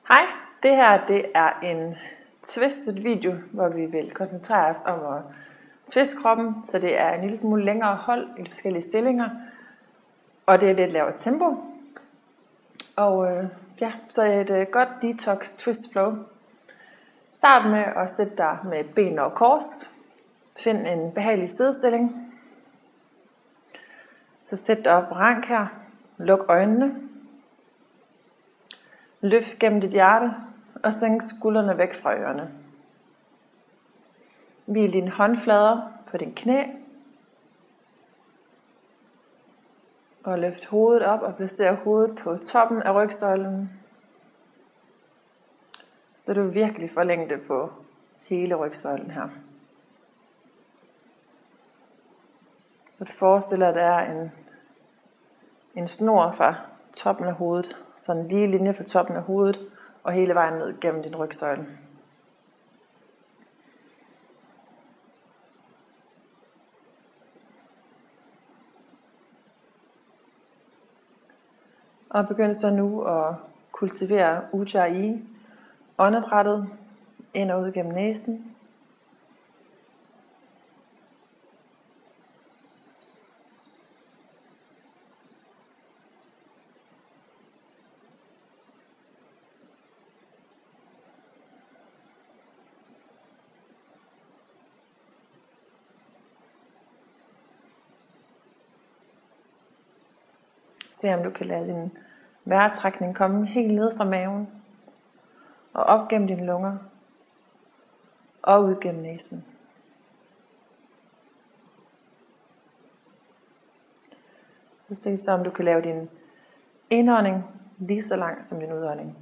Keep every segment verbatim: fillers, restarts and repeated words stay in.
Hej, det her det er en twisted video, hvor vi vil koncentrere os om at twiste kroppen, så det er en lille smule længere hold i de forskellige stillinger, og det er lidt lavere tempo. Og øh, ja, så er det et godt detox twist flow. Start med at sætte dig med benene over kors. Find en behagelig sidestilling. Så sæt dig op på rank her. Luk øjnene. Løft gennem dit hjerte og sænk skuldrene væk fra ørerne. Hvil dine håndflader på din knæ. Og løft hovedet op og placer hovedet på toppen af rygsøjlen. Så du virkelig får længde på hele rygsøjlen her. Så du forestiller dig, at der er en, en snor fra toppen af hovedet. Så en lige linje fra toppen af hovedet og hele vejen ned gennem din rygsøjle. Og begynd så nu at kultivere Ujjayi, åndedrættet ind og ud gennem næsen. Se om du kan lade din vejrtrækning komme helt ned fra maven og op gennem dine lunger og ud gennem næsen. Så se så om du kan lave din indånding lige så lang som din udånding.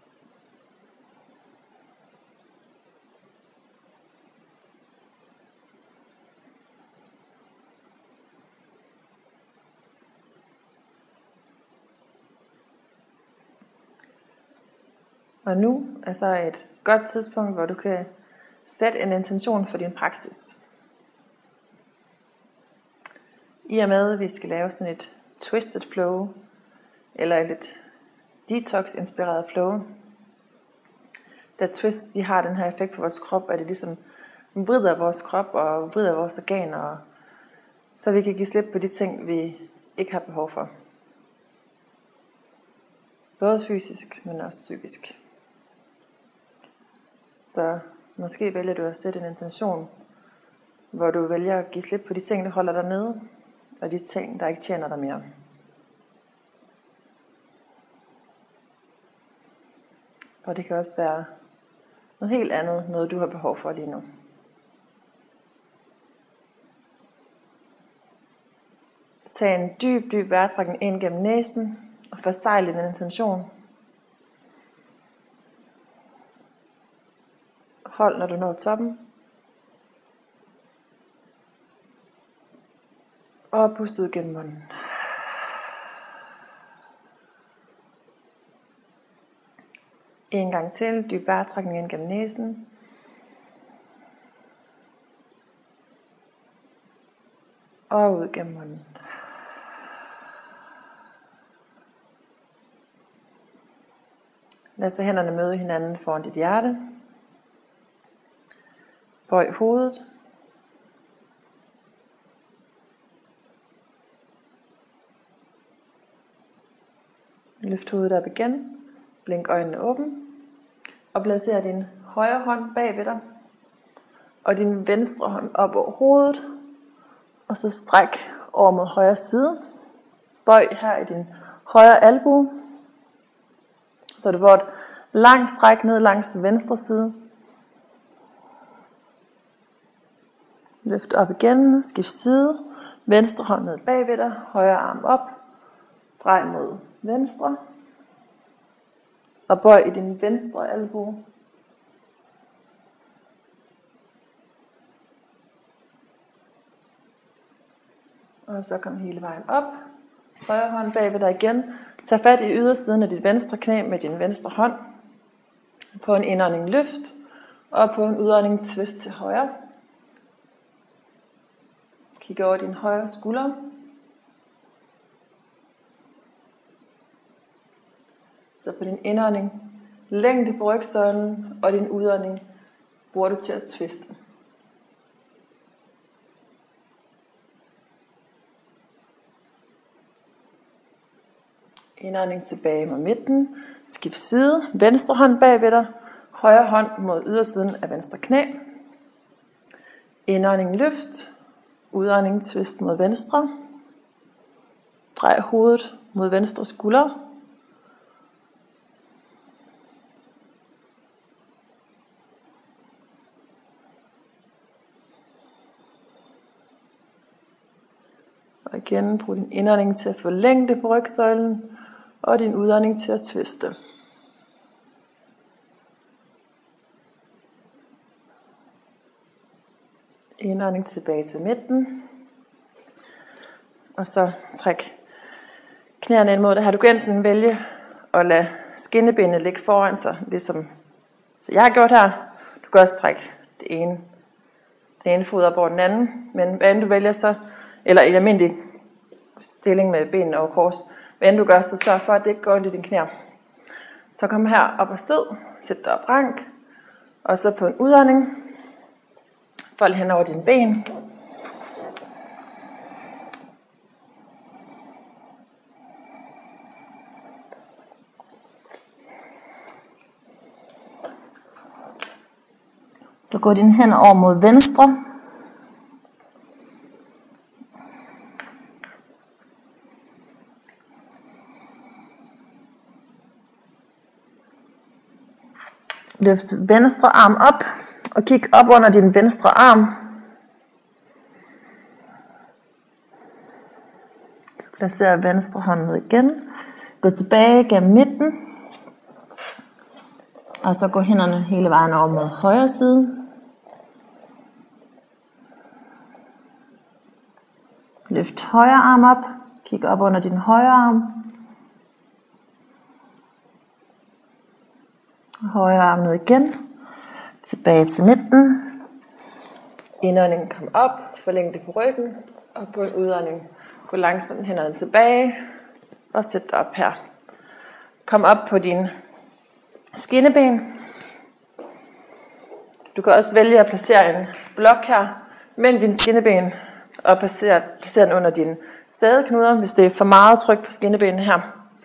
Og nu er så et godt tidspunkt, hvor du kan sætte en intention for din praksis. I og med, at vi skal lave sådan et twisted flow, eller et lidt detox-inspireret flow, da twist de har den her effekt på vores krop, at det ligesom vrider vores krop og vrider vores organer, så vi kan give slip på de ting, vi ikke har behov for. Både fysisk, men også psykisk. Så måske vælger du at sætte en intention, hvor du vælger at give slip på de ting, der holder dig nede, og de ting, der ikke tjener dig mere. Og det kan også være noget helt andet, noget du har behov for lige nu. Så tag en dyb, dyb vejrtrækning ind gennem næsen, og forsejl din intention. Hold, når du når toppen. Og pust ud gennem munden. En gang til. Dyb vejrtrækning ind gennem næsen. Og ud gennem munden. Lad så hænderne møde hinanden foran dit hjerte. Bøj hovedet. Løft hovedet op igen. Blink øjnene åbne. Og placer din højre hånd bag ved dig. Og din venstre hånd op over hovedet. Og så stræk over mod højre side. Bøj her i din højre albue. Så du får et langt stræk ned langs venstre side. Løft op igen, skift side, venstre hånd ned bagved dig, højre arm op, drej mod venstre, og bøj i din venstre albue. Og så kom hele vejen op, højre hånd bagved dig igen, tag fat i ydersiden af dit venstre knæ med din venstre hånd, på en indånding løft, og på en udånding twist til højre. Kig over din højre skulder. Så på din indånding længde på rygsøjlen, og din udånding bruger du til at twiste. Indånding tilbage mod midten. Skift side. Venstre hånd bag ved dig. Højre hånd mod ydersiden af venstre knæ. Indånding løft. Udånding twist mod venstre. Drej hovedet mod venstre skulder. Og igen brug din indånding til at få længde på rygsøjlen, og din udånding til at twiste. Indånding tilbage til midten. Og så træk knæene ind mod det her. Du kan enten vælge at lade skinnebenet ligge foran sig, ligesom så jeg har gjort her. Du kan også trække det ene, det ene fod op over den anden. Men hvad end du vælger så, eller i almindelig stilling med benene over kors. Hvad end du gør, så sørg for, at det ikke går ondt i dine knæer. Så kom her op og sid. Sæt dig op rank. Og så på en udånding. Fold hen over dine ben. Så gå dine hænder over mod venstre. Løft venstre arm op, og kig op under din venstre arm. Så placer venstre hånd ned igen. Gå tilbage gennem midten. Og så gå hænderne hele vejen over mod højre side. Løft højre arm op. Kig op under din højre arm. Højre arm ned igen. Tilbage til midten. Indånding kom op. Forlæng det på ryggen. Og på en udånding gå langsomt hænderne tilbage. Og sæt dig op her. Kom op på dine skinneben. Du kan også vælge at placere en blok her mellem dine skinneben. Og placere, placere den under dine sædeknuder, hvis det er for meget tryk på skinnebenene her.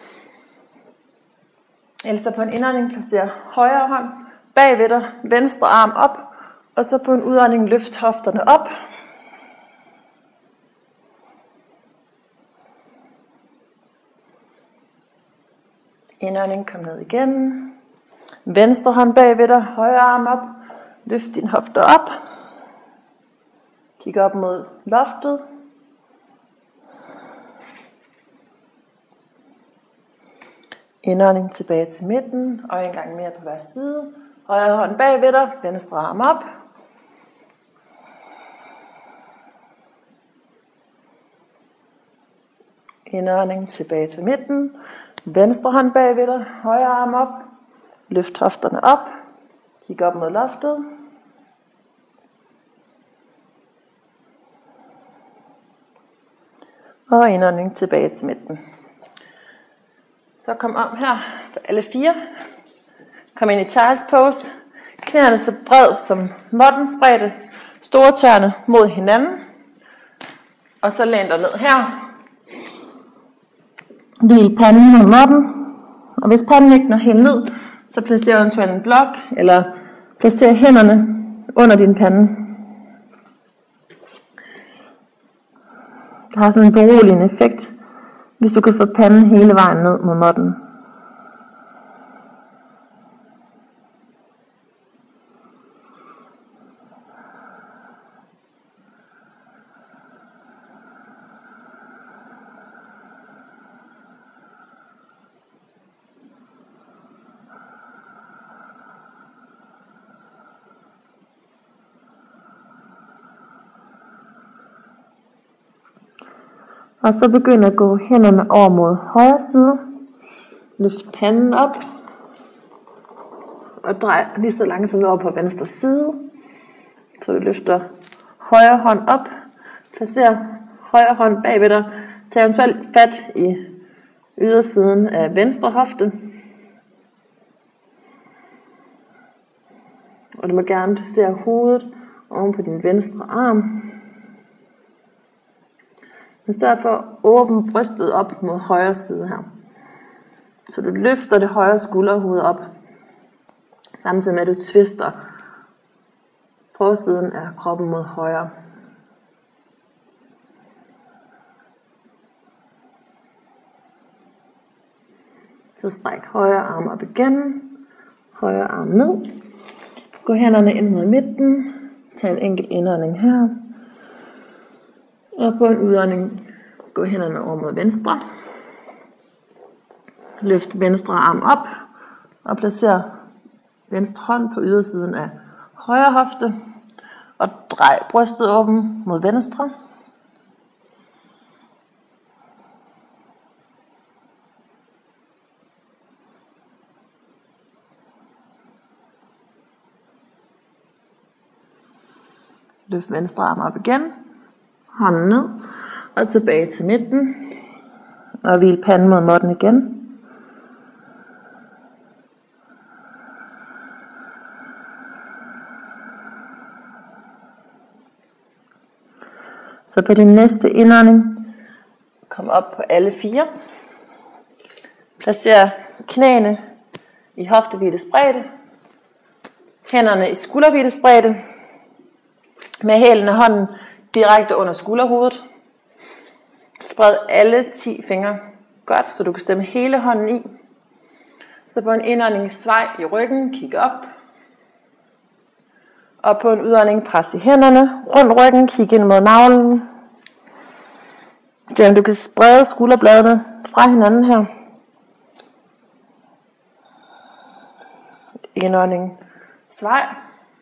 Ellers så på en indånding placer højre hånd bag ved dig, venstre arm op, og så på en udånding løft hofterne op. Indånding, kom ned igen. Venstre hånd bag ved dig, højre arm op, løft din hofter op. Kig op mod loftet. Indånding tilbage til midten, og en gang mere på hver side. Højre hånd bag ved dig, venstre arm op. Indånding tilbage til midten. Venstre hånd bag ved dig, højre arm op. Løft hofterne op. Kig op mod loftet. Og indånding tilbage til midten. Så kom om her på alle fire. Kom ind i child's pose. Knæene så bred som måttens bredde. Store tæerne mod hinanden. Og så læn dig ned her. Hvil panden mod måtten. Og hvis panden ikke når helt ned, så placer eventuelt en blok, eller placer hænderne under din pande. Det har sådan en beroligende effekt, hvis du kan få panden hele vejen ned mod måtten. Og så begynd at gå hænderne over mod højre side. Løft panden op. Og drej lige så langsomt over på venstre side. Så du løfter højre hånd op. Placer højre hånd bag ved dig. Tag eventuelt fat i ydersiden af venstre hofte. Og du må gerne placere hovedet oven på din venstre arm. Men sørg for at åbne brystet op mod højre side her. Så du løfter det højre skulderhoved op. Samtidig med at du twister forsiden af kroppen mod højre. Så stræk højre arm op igen. Højre arm ned. Gå hænderne ind mod midten. Tag en enkelt indånding her. Og på en udånding, gå hænderne over mod venstre. Løft venstre arm op. Og placer venstre hånd på ydersiden af højre hofte. Og drej brystet åben mod venstre. Løft venstre arm op igen. Hånden ned. Og tilbage til midten. Og hvil panden mod måtten igen. Så på din næste indånding, kom op på alle fire. Placer knæene i hoftehvidesbredde. Hænderne i skulderhvidesbredde. Med hælen af hånden direkte under skulderhovedet. Spred alle ti fingre godt, så du kan stemme hele hånden i. Så på en indånding svej i ryggen, kig op. Og på en udånding pres i hænderne, rundt ryggen, kig ind mod navlen. Så du kan sprede skulderbladene fra hinanden her. Indånding svej.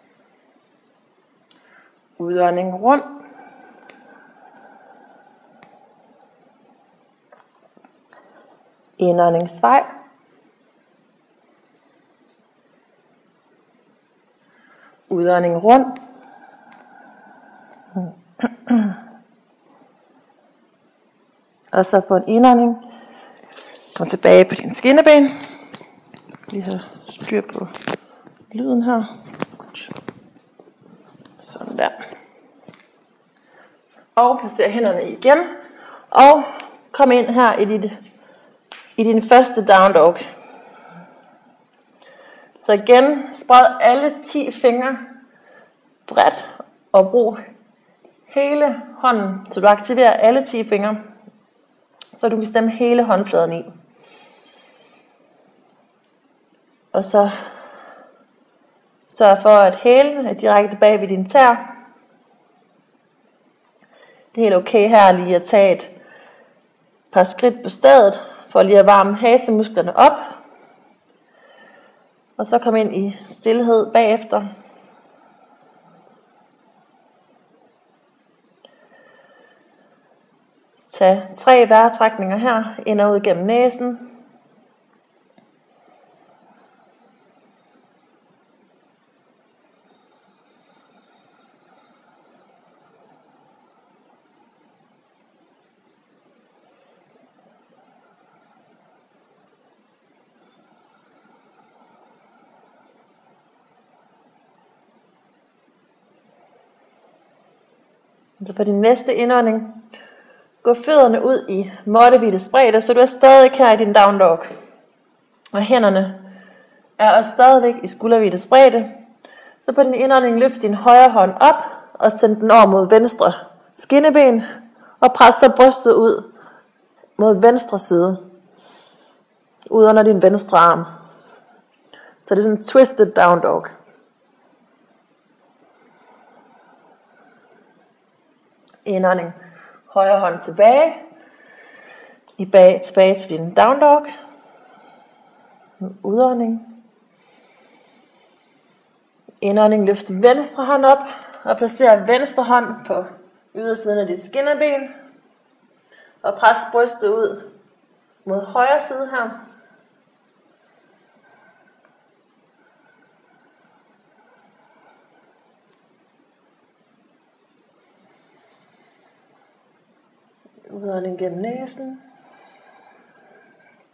Udånding rundt. Indånding svej. Udånding rundt. Og så på en indånding. Kom tilbage på din skinneben. Lige have styr på lyden her. Sådan der. Og placer hænderne i igen. Og kom ind her i, dit, i din første down dog. Så igen, spred alle ti fingre bredt og brug hele hånden, så du aktiverer alle ti fingre, så du kan stemme hele håndfladen i. Og så sørg for, at hælen er direkte bag ved din tær. Det er helt okay her lige at tage et par skridt på stedet, for lige at varme hasemusklerne op. Og så kom ind i stilhed bagefter. Tag tre vejrtrækninger her, ind og ud gennem næsen. Så på din næste indånding, gå fødderne ud i måttehvidesbredde, så du er stadig her i din down dog. Og hænderne er også stadigvæk i skulderhvidesbredde. Så på din indånding, løft din højre hånd op, og send den over mod venstre skinneben, og pres så brystet ud mod venstre side, ud under din venstre arm. Så det er sådan en twisted down dog. Indånding, højre hånd tilbage, i bag, tilbage til din down dog, udånding, indånding, løft venstre hånd op, og placer venstre hånd på ydersiden af dit skinnerben, og pres brystet ud mod højre side her. Udånding gennem næsen.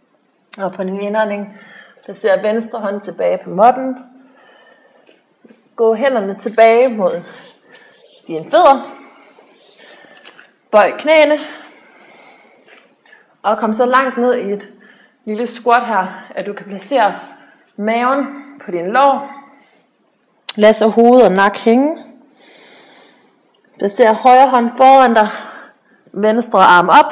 Og på din indånding, placer venstre hånd tilbage på måtten. Gå hænderne tilbage mod dine fødder. Bøj knæene. Og kom så langt ned i et lille squat her, at du kan placere maven på din lår. Lad så hovedet og nakke hænge. Placer højre hånd foran dig. Venstre arm op.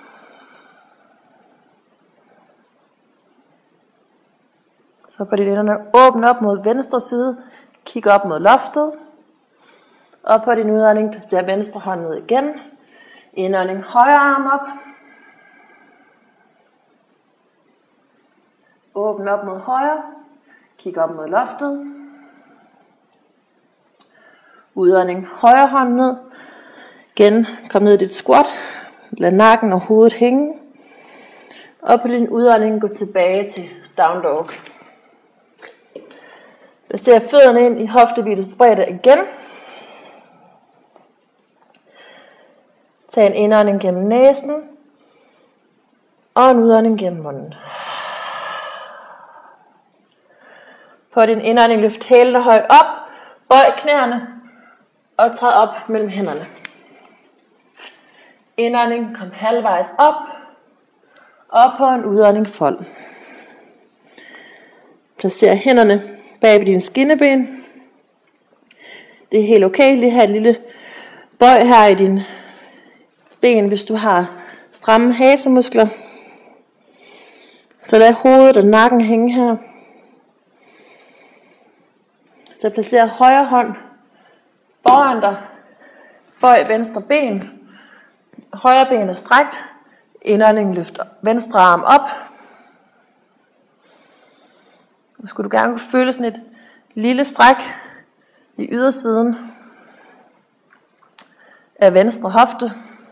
Så på dit hænderne åbn op mod venstre side. Kig op mod loftet. Og på din udånding placer venstre hånd ned igen. Indånding højre arm op. Åbn op mod højre. Kig op mod loftet. Udånding højre hånd ned. Igen, kom ned i dit squat. Lad nakken og hovedet hænge. Og på din udånding gå tilbage til down dog. Placer fødderne ind i hoftehvilets bredde igen. Tag en indånding gennem næsen. Og en udånding gennem munden. På din indånding løft hælene højt op. Bøj knæene. Og træd op mellem hænderne. Indånding, kom halvvejs op. Og på en udånding fold. Placer hænderne bag ved dine skinneben. Det er helt okay lige at have et lille bøj her i dine ben, hvis du har stramme hasemuskler. Så lad hovedet og nakken hænge her. Så placer højre hånd foran dig. Bøj venstre ben. Højre ben er strækt. Indånding løft venstre arm op. Nu skulle du gerne kunne føle sådan et lille stræk i ydersiden af venstre hofte.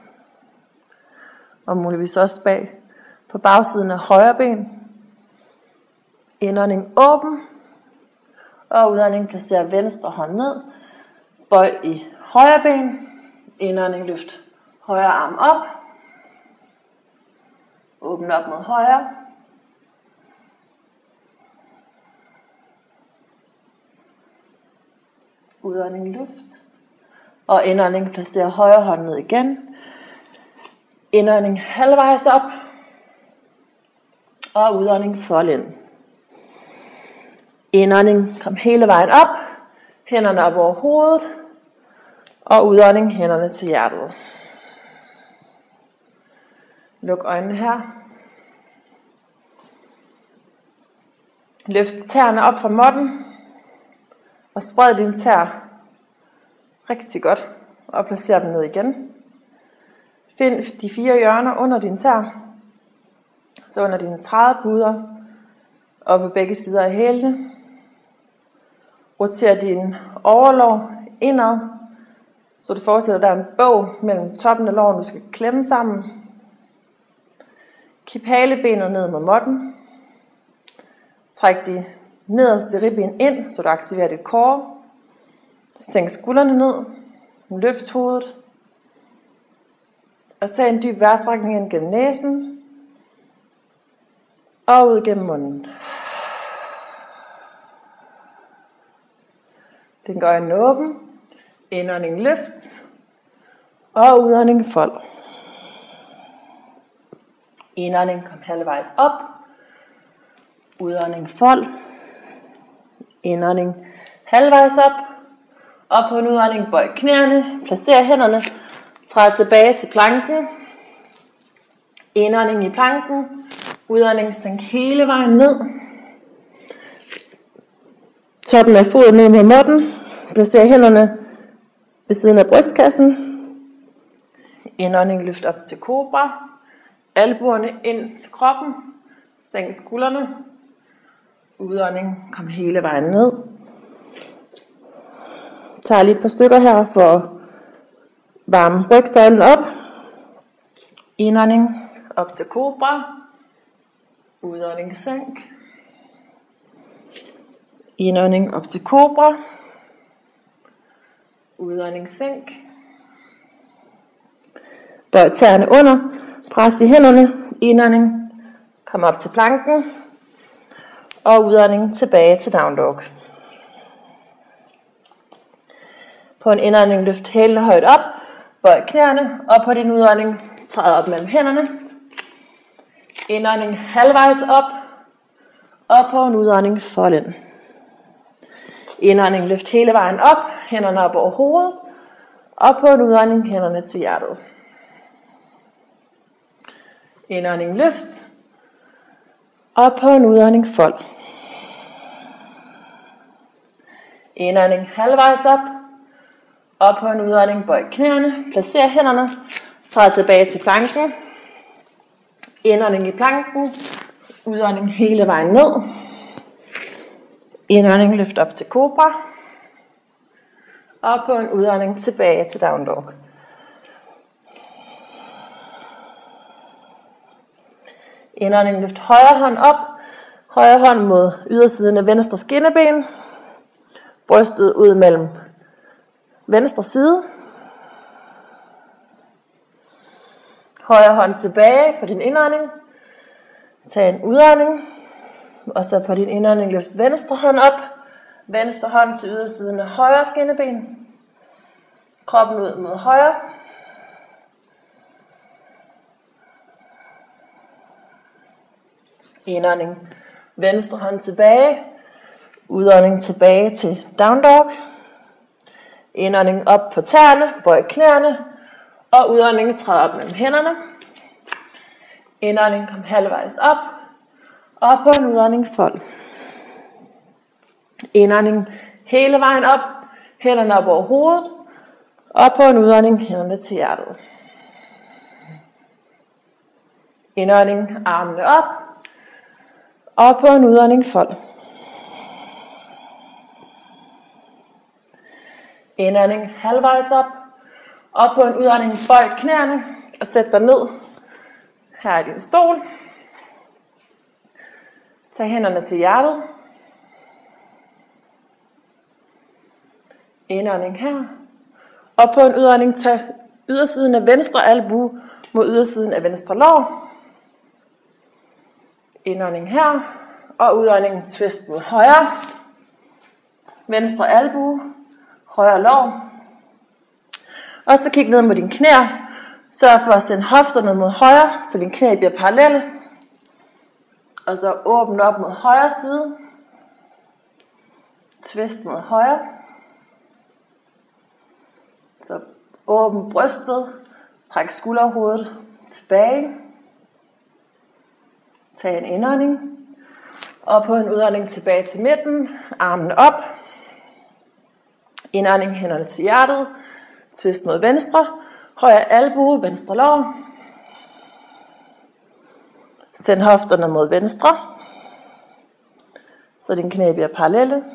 Og muligvis også bag på bagsiden af højre ben. Indånding åben. Og udånding placer venstre hånd ned. Bøj i højre ben. Indånding løft højre arm op. Åbn op mod højre. Udånding luft. Og indånding placer højre hånd ned igen. Indånding halvvejs op. Og udånding fold ind. Indånding kom hele vejen op. Hænderne op over hovedet. Og udånding hænderne til hjertet. Luk øjnene her. Løft tæerne op fra måtten. Og spred dine tæer rigtig godt. Og placer dem ned igen. Find de fire hjørner under dine tæer. Så under dine trædepuder. Og på begge sider af hælene. Roter din overlov indad. Så du forestiller dig, der er en bog mellem toppen af låren, du skal klemme sammen. Kip halebenet ned mod måtten. Træk de nederste ribben ind, så du aktiverer dit core. Sænk skuldrene ned. Løft hovedet. Og tag en dyb vejrtrækning ind gennem næsen. Og ud gennem munden. Den går øjnene åben. Indånding løft. Og udånding fold. Indånding kom halvvejs op. Udånding fold. Indånding halvvejs op. Og på en udånding bøj knæene. Placer hænderne. Træd tilbage til planken. Indånding i planken. Udånding sænk hele vejen ned. Toppen af foden ned mod måtten. Placer hænderne ved siden af brystkassen. Indånding løft op til kobra. Albuerne ind til kroppen. Sænk skuldrene. Udånding kom hele vejen ned. Tag lige et par stykker her for at varme rygsøjlen op. Indånding op til kobra. Udånding sænk. Indånding op til kobra. Udånding sænk. Bøj tæerne under. Pres i hænderne. Indånding. Kom op til planken. Og udånding tilbage til down dog. På en indånding løft hælene højt op, bøj knæene, og på din udånding træd op mellem hænderne. Indånding halvvejs op, og på en udånding fold ind. Indånding løft hele vejen op, hænderne op over hovedet, og på en udånding hænderne til hjertet. Indånding løft, og på en udånding fold. Indånding halvvejs op, og på en udånding bøj knæene, placer hænderne, træd tilbage til planken. Indånding i planken, udånding hele vejen ned. Indånding løft op til kobra, og på en udånding tilbage til down dog. Indånding løft højre hånd op, højre hånd mod ydersiden af venstre skinneben, brystet ud mellem venstre side. Højre hånd tilbage på din indånding, tag en udånding, og så på din indånding løft venstre hånd op, venstre hånd til ydersiden af højre skinneben, kroppen ud mod højre. Indånding, venstre hånd tilbage, udånding tilbage til down dog. Indånding op på tæerne, bøj knæene, og udånding træd op mellem hænderne. Indånding kom halvvejs op, og på en udånding fold. Indånding hele vejen op, hænderne op over hovedet, og på en udånding hænderne til hjertet. Indånding armene op, og på en udånding fold. Indånding halvvejs op, og på en udånding bøj knæene, og sæt dig ned her i din stol. Tag hænderne til hjertet. Indånding her, og på en udånding tag ydersiden af venstre albue mod ydersiden af venstre lår. Indånding her, og udånding twist mod højre. Venstre albue, højre lår. Og så kig ned mod dine knæer. Sørg for at sende hofterne mod højre, så dine knæ bliver parallelle. Og så åbn op mod højre side. Twist mod højre. Så åbn brystet. Træk skulderhovedet tilbage. Tag en indånding. Og på en udånding tilbage til midten. Armene op. Indånding, hænderne til hjertet. Twist mod venstre. Højre albue, venstre lår. Send hofterne mod venstre, så dine knæ bliver parallelle.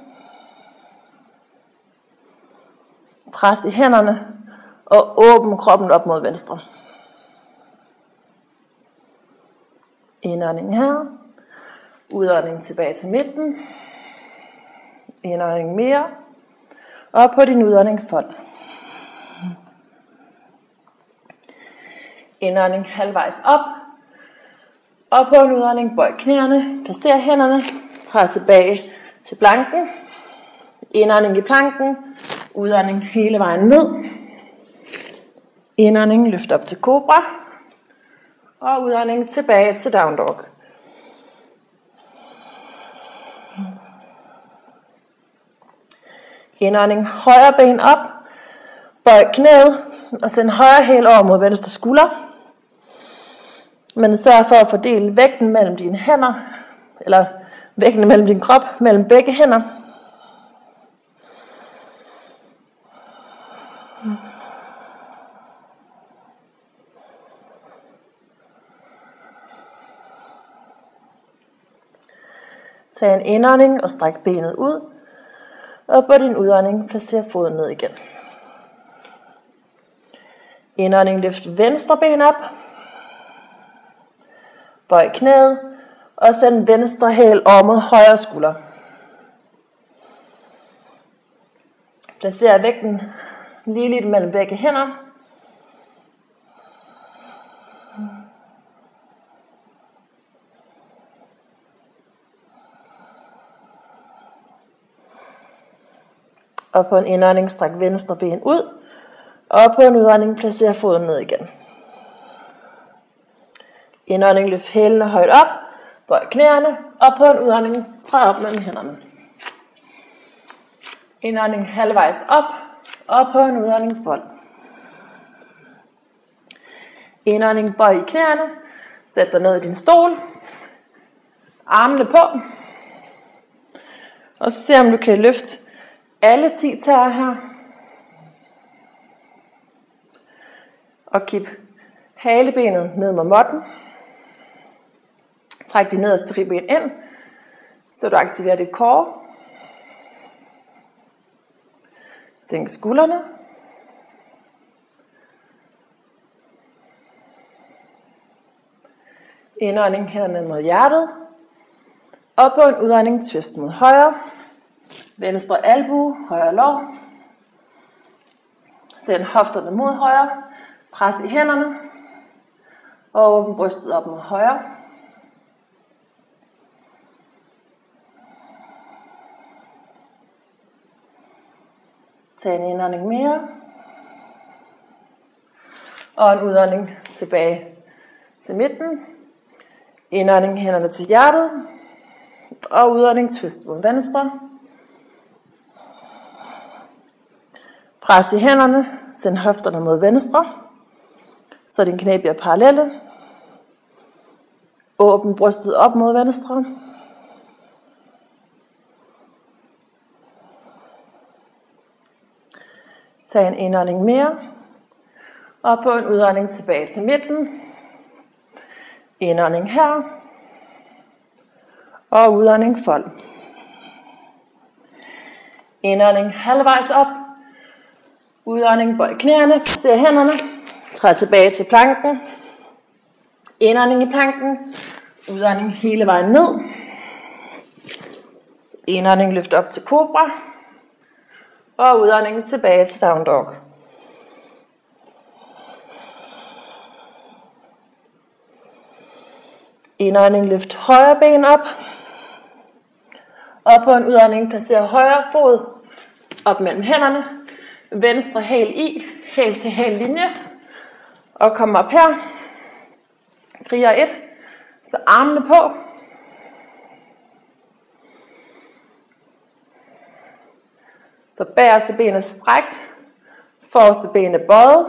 Pres i hænderne, og åbn kroppen op mod venstre. Indånding her. Udånding tilbage til midten. Indånding mere. Og på din udånding fold. Indånding halvvejs op. Og på en udånding bøj knæene, placer hænderne, træd tilbage til planken. Indånding i planken, udånding hele vejen ned. Indånding løft op til kobra. Og udånding tilbage til down dog. Indånding højre ben op, bøj knæet og send højre hæl over mod venstre skulder. Men sørg for at fordele vægten mellem dine hænder, eller vægten mellem din krop, mellem begge hænder. Tag en indånding og stræk benet ud, og på din udånding placer foden ned igen. Indånding, løft venstre ben op. Bøj knæet, og send venstre hæl over mod højre skulder. Placer vægten lige lidt mellem begge hænder. Og på en indånding stræk venstre ben ud. Og på en udånding placer foden ned igen. Indånding løft hælene højt op. Bøj knæene. Og på en udånding træd op mellem hænderne. Indånding halvvejs op. Og på en udånding fold. Indånding bøj i knæene. Sæt dig ned i din stol. Armene på. Og så se om du kan løfte alle ti tæer her. Og kip halebenet ned med måtten. Træk de nederste ribben ind, så du aktiverer dit core. Sænk skuldrene. Indånding hænderne mod hjertet. Og på en udånding twist mod højre. Venstre albue, højre lår. Send hofterne mod højre. Pres i hænderne. Og åbn brystet op mod højre. Tag en indånding mere. Og en udånding tilbage til midten. Indånding hænderne til hjertet. Og udånding twist mod venstre. Pres i hænderne. Send hofterne mod venstre. Så dine knæ bliver parallelle. Åbn brystet op mod venstre. Tag en indånding mere. Og på en udånding tilbage til midten. Indånding her. Og udånding fold. Indånding halvvejs op. Udånding bøj knæene. Placer hænderne. Træd tilbage til planken. Indånding i planken. Udånding hele vejen ned. Indånding løft op til kobra. Og udånding tilbage til down dog. Indånding løft højre ben op. Og på en udånding placer højre fod op mellem hænderne. Venstre hæl i. Hæl til hæl linje. Og kom op her. Kriger et. Så armene på. Så bagerste ben er strækt. Forreste ben er bøjet.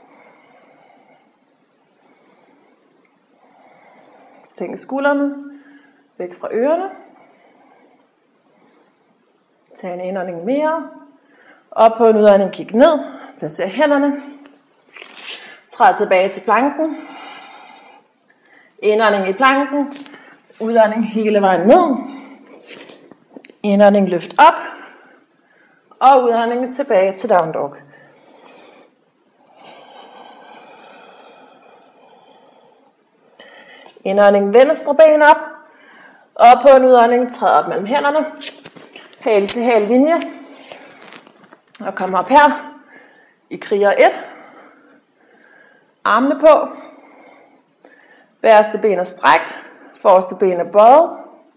Sænk skuldrene. Væk fra ørerne. Tag en indånding mere. Og på en udånding kig ned. Placer hænderne. Træd tilbage til planken. Indånding i planken. Udånding hele vejen ned. Indånding løft op. Og udånding tilbage til down dog. Indånding venstre ben op. Og på en udånding træd op mellem hænderne. Hæl til hæl linje. Og kom op her. I kriger et. Armene på. Bagerste ben er strækt. Forreste ben er bøjet.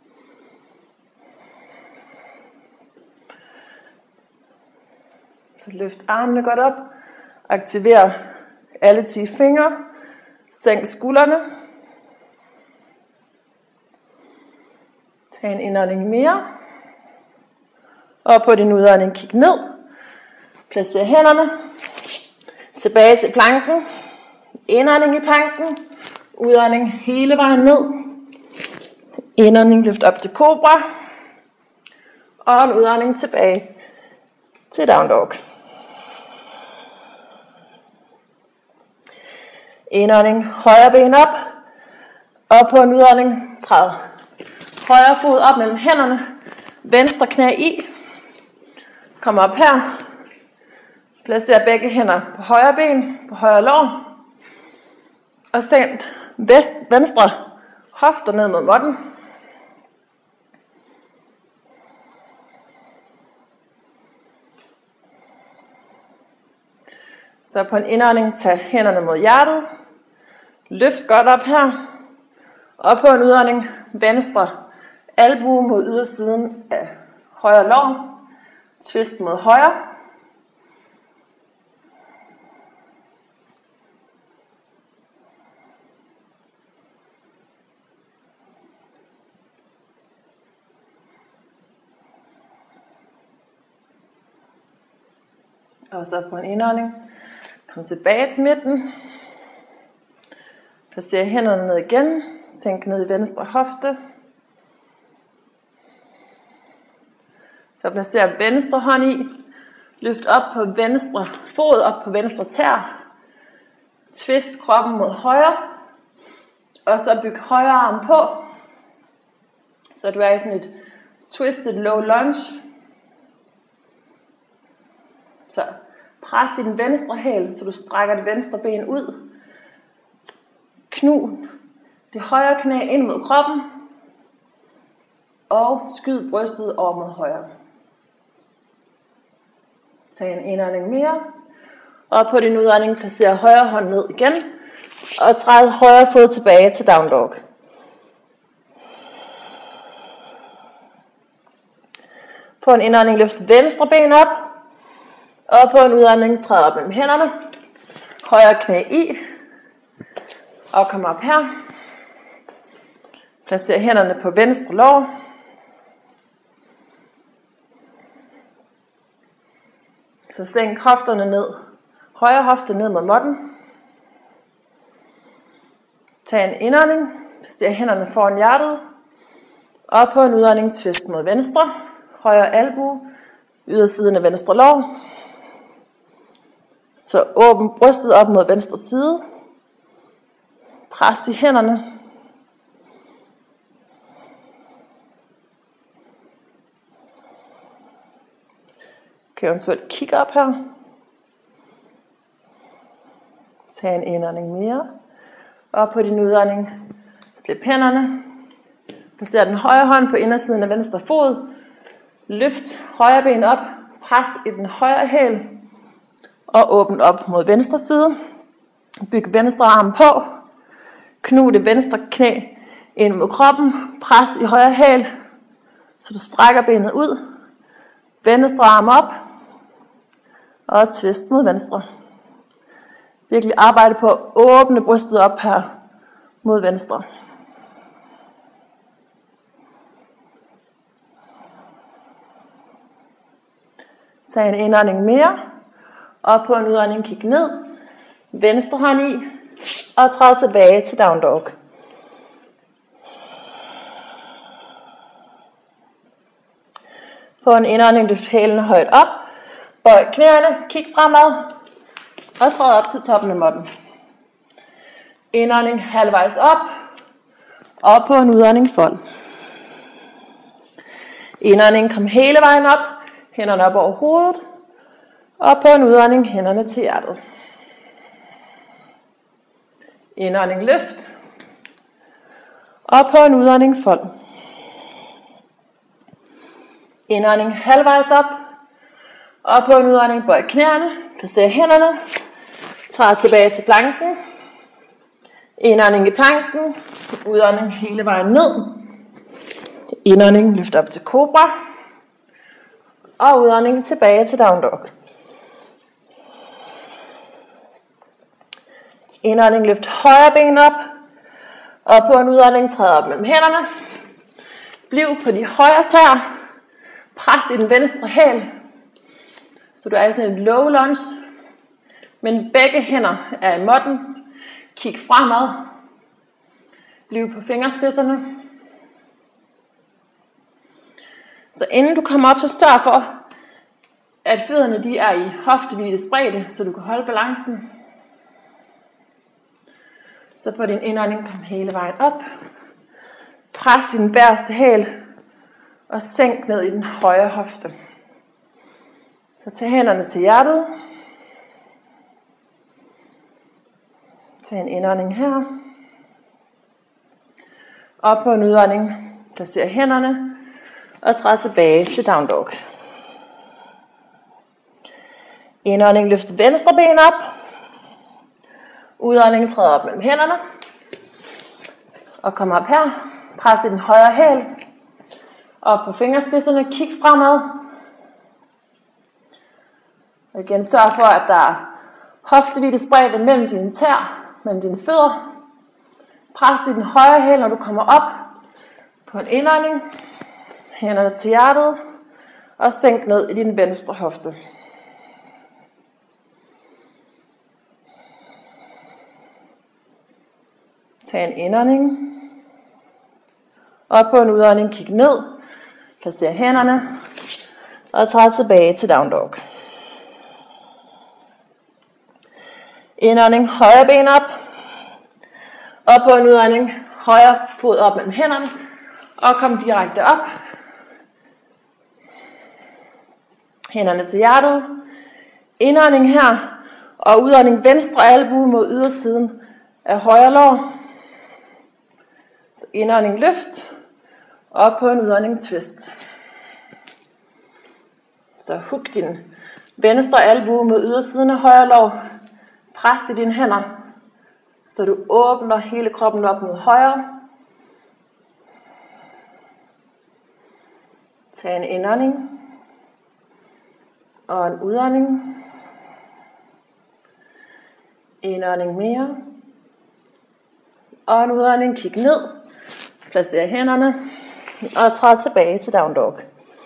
Så løft armene godt op. Aktiver alle ti fingre. Sænk skuldrene. Tag en indånding mere. Og på din udånding kig ned. Placer hænderne. Tilbage til planken. Indånding i planken. Udånding hele vejen ned. Indånding løft op til kobra. Og en udånding tilbage til down dog. Indånding højre ben op. Og på en udånding træd højre fod op mellem hænderne. Venstre knæ i. Kom op her. Placer begge hænder på højre ben, på højre lår. Og send venstre hofter ned mod måtten. Så på en indånding, tag hænderne mod hjertet. Løft godt op her. Og på en udånding, venstre albue mod ydersiden af højre lår. Twist mod højre. Og så på en indånding. Kom tilbage til midten. Placer hænderne ned igen. Sænk ned i venstre hofte. Så placer venstre hånd i. Løft op på venstre fod, op på venstre tær. Twist kroppen mod højre. Og så byg højre arm på. Så du er i sådan et twisted low lunge. Så pres i den venstre hæl, så du strækker det venstre ben ud. Knu det højre knæ ind mod kroppen. Og skyd brystet over mod højre. Tag en indånding mere. Og på din udånding placer højre hånd ned igen. Og træd højre fod tilbage til down dog. På en indånding løft venstre ben op. Og på en udånding træd op mellem hænderne. Højre knæ i. Og kom op her. Placer hænderne på venstre lår. Så sænk hofterne ned. Højre hofte ned mod måtten. Tag en indånding. Placer hænderne foran hjertet. Og på en udånding twist mod venstre. Højre albue. Ydersiden af venstre lår. Så åbn brystet op mod venstre side. Pres i hænderne. Kan eventuelt kigge op her. Tag en indånding mere. Og på din udånding, slip hænderne. Placer den højre hånd på indersiden af venstre fod. Løft højre ben op. Pres i den højre hæl. Og åbn op mod venstre side. Byg venstre arm på. Knu det venstre knæ ind mod kroppen. Pres i højre hæl, så du strækker benet ud. Venstre arm op. Og twist mod venstre. Virkelig arbejde på at åbne brystet op her mod venstre. Tag en indånding mere. Og på en udånding kig ned. Venstre hånd i. Og træd tilbage til down dog. På en indånding løft hælene højt op. Bøj knæene, kig fremad. Og træd op til toppen af måtten. Indånding halvvejs op. Og på en udånding fold. Indånding kom hele vejen op. Hænderne op over hovedet. Og på en udånding hænderne til hjertet. Indånding løft. Og på en udånding fold. Indånding halvvejs op. Og på en udånding bøj knæene. Placer hænderne. Træd tilbage til planken. Indånding i planken. Udånding hele vejen ned. Indånding løft op til kobra. Og udånding tilbage til down dog. Indånding løft højre ben op. Og på en udånding træd op mellem hænderne. Bliv på de højre tæer. Pres i den venstre hæl. Så du er i sådan en low lunge. Men begge hænder er i måtten. Kig fremad. Bliv på fingerspidserne. Så inden du kommer op, så sørg for, at fødderne de er i hofteviddes bredde, så du kan holde balancen. Så på din indånding kom hele vejen op. Pres i den bagerste hæl. Og sænk ned i den højre hofte. Så tag hænderne til hjertet. Tag en indånding her. Og på en udånding, placer hænderne. Og træd tilbage til down dog. Indånding, løft venstre ben op. Udånding, træd op mellem hænderne. Og kom op her. Pres i den højre hæl. Op på fingerspidserne, kig fremad. Og igen, sørg for, at der er hoftehvidde mellem dine tæer, mellem dine fødder. Pres i den højre hæl, når du kommer op på en indånding. Hænderne til hjertet. Og sænk ned i din venstre hofte. Tag en indånding. Og på en udånding, kig ned. Placer hænderne. Og træd tilbage til down dog. Indånding, højre ben op. Og på en udånding, højre fod op mellem hænderne. Og kom direkte op. Hænderne til hjertet. Indånding her. Og udånding venstre albue mod ydersiden af højre lår. Så indånding løft. Og på en udånding twist. Så hook din venstre albue mod ydersiden af højre lår. Pres i dine hænder, så du åbner hele kroppen op mod højre. Tag en indånding. Og en udånding. Indånding mere. Og en udånding, kig ned. Placer hænderne. Og træd tilbage til down dog.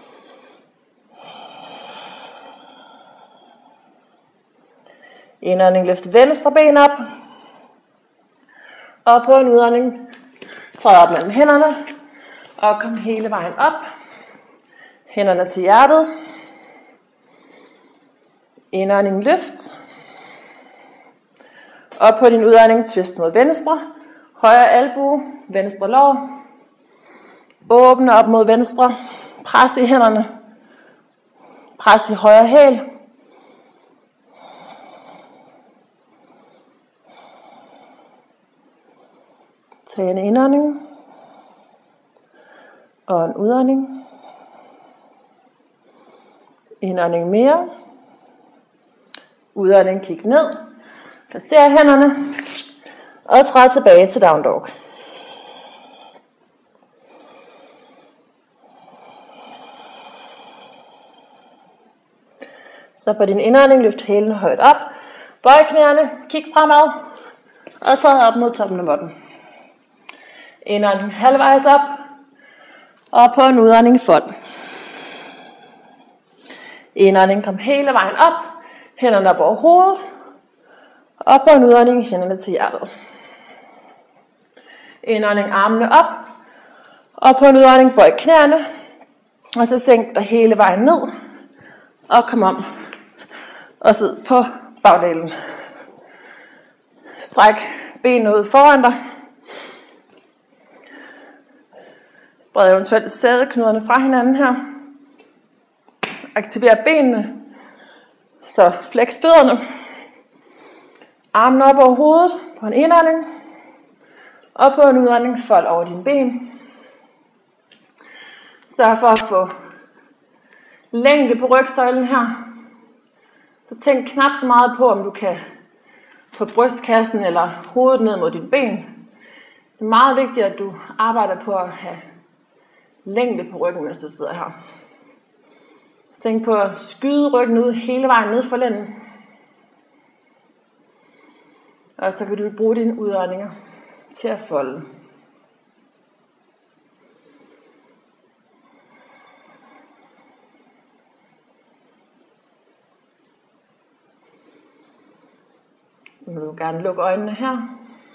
Indånding, løft venstre ben op. Og på en udånding, træd op mellem hænderne. Og kom hele vejen op. Hænderne til hjertet. Indånding, løft. Og på din udånding, twist mod venstre. Højre albue, venstre lår. Åbne op mod venstre. Pres i hænderne. Pres i højre hæl. Tag en indånding. Og en udånding. Indånding mere. Udånding, kig ned. Placer hænderne. Og træd tilbage til down dog. Så på din indånding, løft hælene højt op. Bøj knæene, kig fremad. Og træd op mod toppen af måtten. Indånding halvvejs op. Og på en udånding fold. Indånding, kom hele vejen op. Hænderne op over hovedet. Og på en udånding, hænderne til hjertet. Indånding, armene op. Og på en udånding, bøj knæene. Og så sænk dig hele vejen ned. Og kom om. Og sid på bagdelen. Stræk benene ud foran dig. Spred eventuelt sædeknuderne fra hinanden her. Aktiver benene. Så flex fødderne. Armene op over hovedet på en indånding. Og på en udånding fold over dine ben. Sørg for at få længde på rygsøjlen her. Så tænk knap så meget på, om du kan få brystkassen eller hovedet ned mod dine ben. Det er meget vigtigt, at du arbejder på at have længde på ryggen, mens du sidder her. Tænk på at skyde ryggen ud hele vejen ned for lænden. Og så kan du bruge dine udåndinger til at folde. Så vil du gerne lukke øjnene her.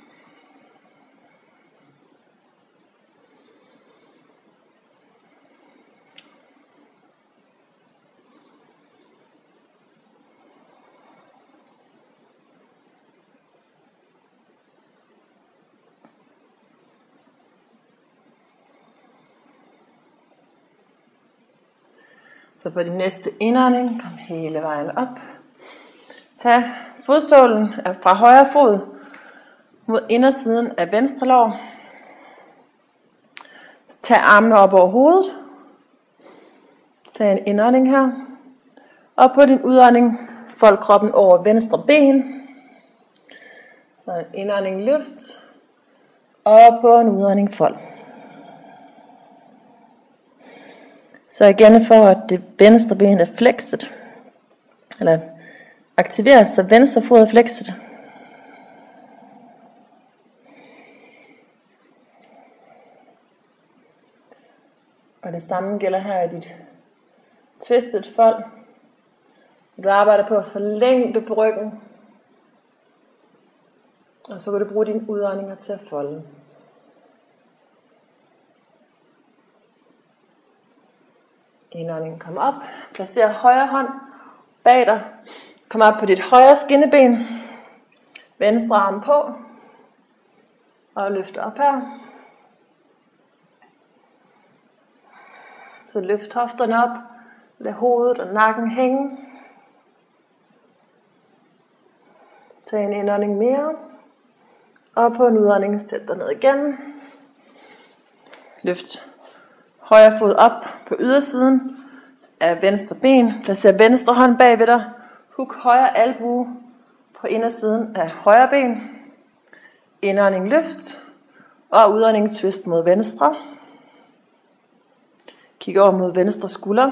Så på din næste indånding, kom hele vejen op. Tag fodsålen fra højre fod mod indersiden af venstre lår. Tag armene op over hovedet. Tag en indånding her. Og på din udånding, fold kroppen over venstre ben. Så en indånding løft. Og på en udånding fold. Så igen for at det venstre ben er flexet, eller Aktiver, så venstre fod er flexet. Og det samme gælder her i dit twisted fold. Du arbejder på at forlænge det på ryggen. Og så kan du bruge dine udregninger til at folde. Indåndingen kommer op. Placer højre hånd bag dig. Kom op på dit højre skinneben. Venstre arm på. Og løft op her. Så løft hofterne op. Lad hovedet og nakken hænge. Tag en indånding mere. Og på en udånding sæt dig ned igen. Løft højre fod op på ydersiden af venstre ben. Placer venstre hånd bag ved dig. Hug højre albue på indersiden af højre ben. Indånding løft. Og udånding twist mod venstre. Kig over mod venstre skulder.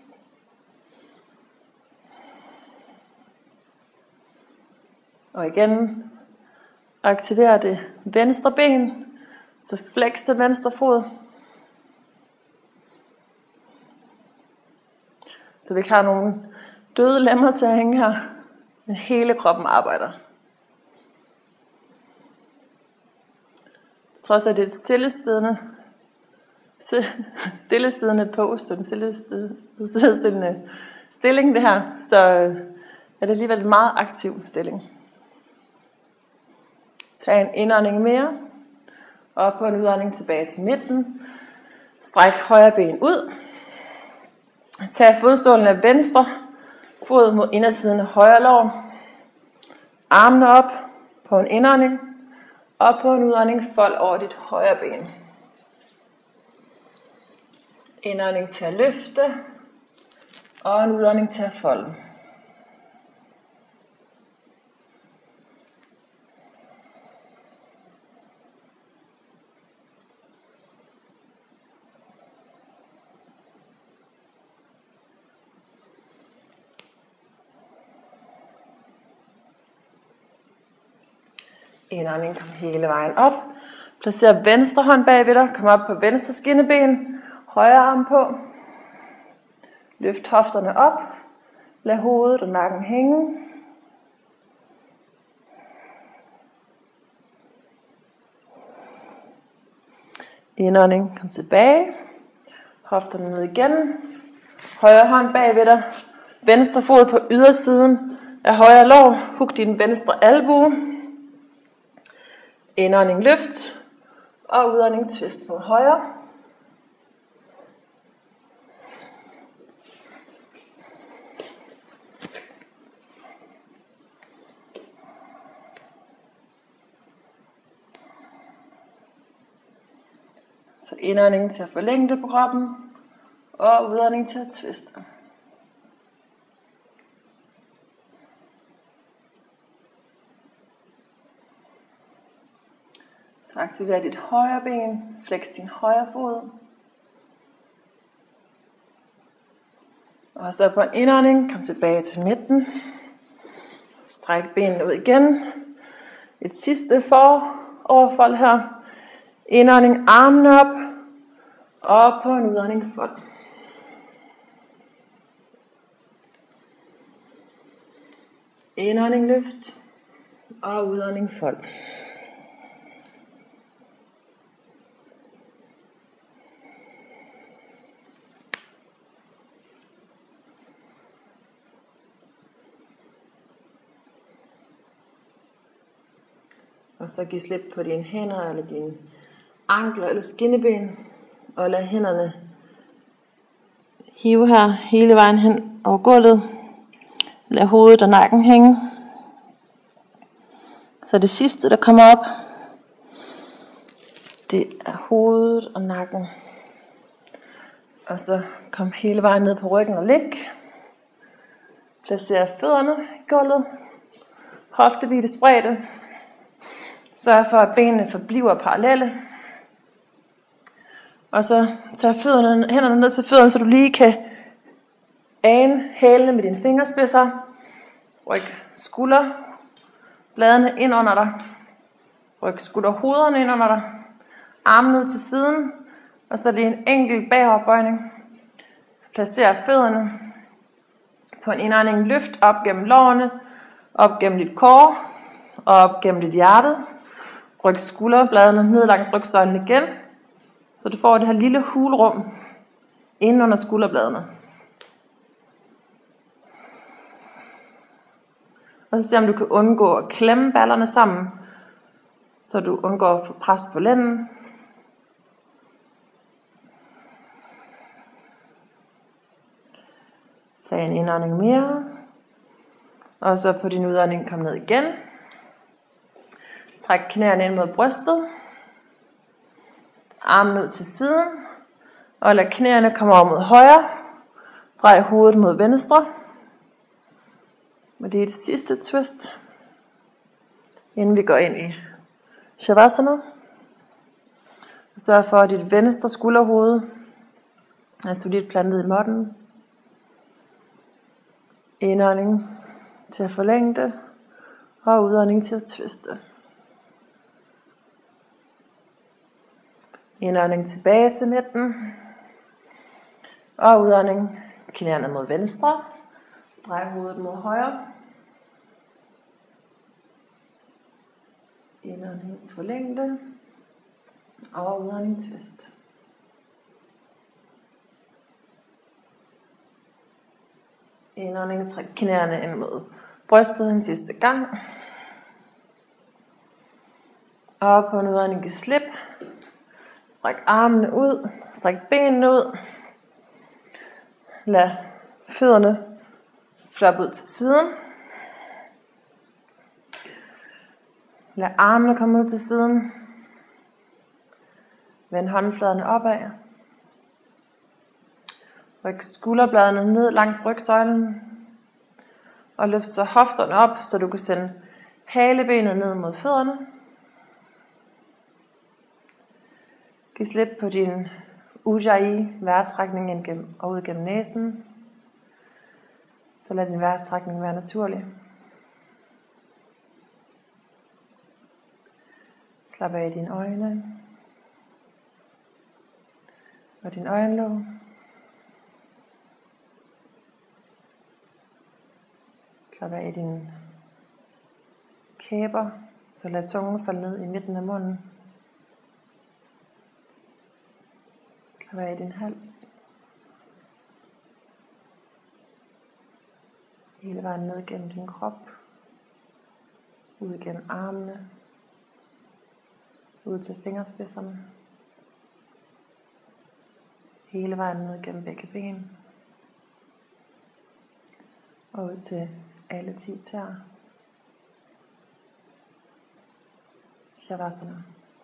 Og igen aktiver det venstre ben. Så flex det venstre fod. Så vi ikke har nogle døde lemmer til at hænge her. Men hele kroppen arbejder. Trods at det er et stillestående stillesiddende pose, så den stillestående stilling det her, så er det alligevel en meget aktiv stilling. Tag en indånding mere, og på en udånding tilbage til midten. Stræk højre ben ud. Tag fodstålen af venstre fod mod indersiden af højre lår. Armene op på en indånding, og på en udånding fold over dit højre ben. Indånding til at løfte, og en udånding til at folde. Indånding, kom hele vejen op. Placer venstre hånd bag ved dig. Kom op på venstre skinneben. Højre arm på. Løft hofterne op. Lad hovedet og nakken hænge. Indånding, kom tilbage. Hofterne ned igen. Højre hånd bag ved dig. Venstre fod på ydersiden af højre lår. Hug din venstre albue. Indånding løft. Og udånding twist mod højre. Så indånding til at forlænge det på kroppen. Og udånding til at twiste. Så aktiver dit højre ben. Flex din højre fod. Og så på en indånding, kom tilbage til midten. Stræk benene ud igen. Et sidste foroverfold her. Indånding, armene op. Og på en udånding fold. Indånding løft. Og udånding fold. Og så giv slip på dine hænder eller dine ankler eller skinneben. Og lad hænderne hive her hele vejen hen over gulvet. Lad hovedet og nakken hænge. Så det sidste der kommer op, det er hovedet og nakken. Og så kom hele vejen ned på ryggen og læg. Placer fødderne i gulvet. Hoftehvile spredte. Sørg for, at benene forbliver parallelle. Og så tag fødderne, hænderne ned til fødderne, så du lige kan ane hælene med dine fingerspidser. Ryk skulderbladene ind under dig. Ryk skulderhovederne ind under dig. Armene ud til siden. Og så lige en enkelt bagoverbøjning. Placer fødderne på en indånding. Løft op gennem lårene. Op gennem dit core. Og op gennem dit hjerte. Ryk skulderbladene ned langs rygsøjlen igen. Så du får det her lille hulrum inde under skulderbladene. Og så se om du kan undgå at klemme ballerne sammen, så du undgår at få pres på lænden. Tag en indånding mere. Og så på din udånding kom ned igen. Træk knæene ind mod brystet. Armen ud til siden. Og lad knæene komme over mod højre. Drej hovedet mod venstre. Og det er det sidste twist, inden vi går ind i Shavasana. Sørg for, at dit venstre skulderhoved er solidt plantet i måtten. Indånding til at forlænge det, og udånding til at twiste. Indånding tilbage til midten, og udånding knæene mod venstre. Drej hovedet mod højre. Indånding for længde. Og udånding twist. Indånding, træk knæene ind mod brystet en sidste gang. Og på en udånding kan slip. Stræk armene ud. Stræk benene ud. Lad fødderne flop ud til siden. Lad armene komme ud til siden. Vend håndfladerne opad. Ryk skulderbladene ned langs rygsøjlen. Og løft så hofterne op, så du kan sende halebenet ned mod fødderne. Giv slip på din ujjayi, vejrtrækning ind gennem, og ud gennem næsen. Så lad din vejrtrækning være naturlig. Slap af i dine øjne og din øjenlåg. Slap af i dine kæber, så lad tungen falde ned i midten af munden. Slap af i din hals. Hele vejen ned gennem din krop. Ud gennem armene. Ud til fingerspidserne. Hele vejen ned gennem begge ben. Og ud til alle ti tæer. Shavasana.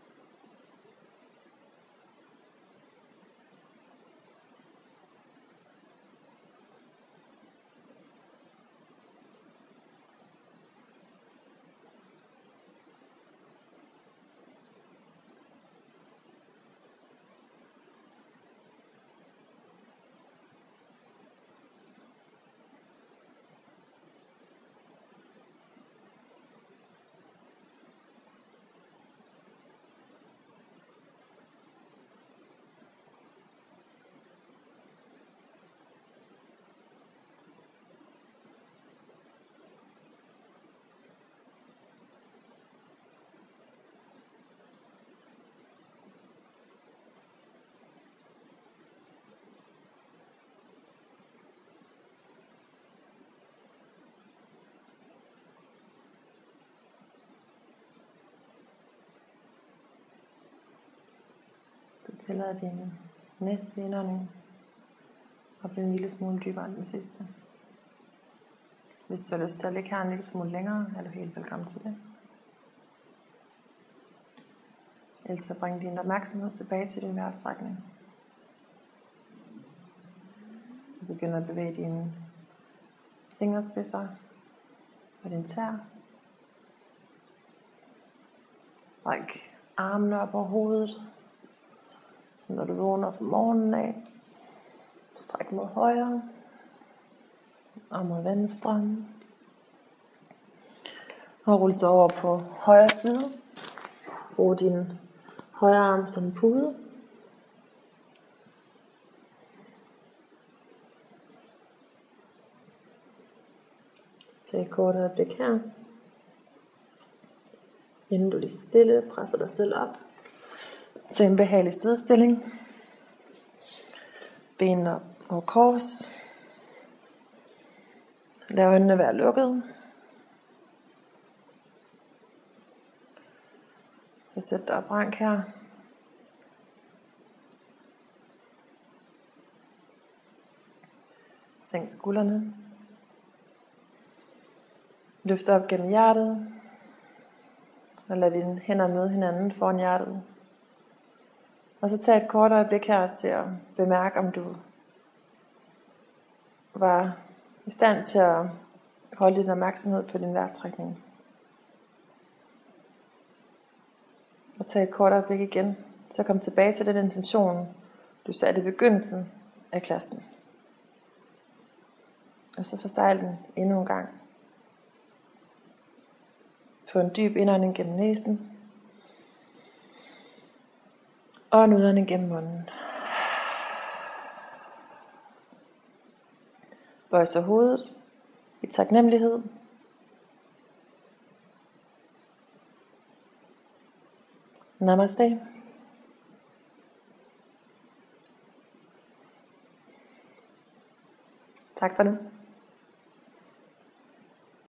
Tillad din næste indånding og blive en lille smule dybere end den sidste. Hvis du har lyst til at ligge her en lille smule længere, er du helt velkommen til det. Ellers så bring din opmærksomhed tilbage til din vejrtrækning. Så begynd at bevæge dine fingerspidser og din tær. Stræk armene op over hovedet. Så når du vågner fra morgenen af, stræk mod højre og mod venstre. Og rulle sig over på højre side. Brug din højre arm som en pude. Tag et kort øjeblik her. Inden du lige så stille, presser dig selv op. Tag en behagelig sidestilling. Benene op over kors. Lad øjnene være lukket. Så sæt dig op rank her. Sænk skuldrene. Løft op gennem hjertet. Og lad dine hænder møde hinanden foran hjertet. Og så tag et kort øjeblik her til at bemærke, om du var i stand til at holde din opmærksomhed på din vejrtrækning. Og tag et kort øjeblik igen. Så kom tilbage til den intention, du satte i begyndelsen af klassen. Og så forsejl den endnu en gang. Få en dyb indånding gennem næsen. Og en udånding gennem munden. Bøj så hovedet i taknemmelighed. Namaste. Tak for nu.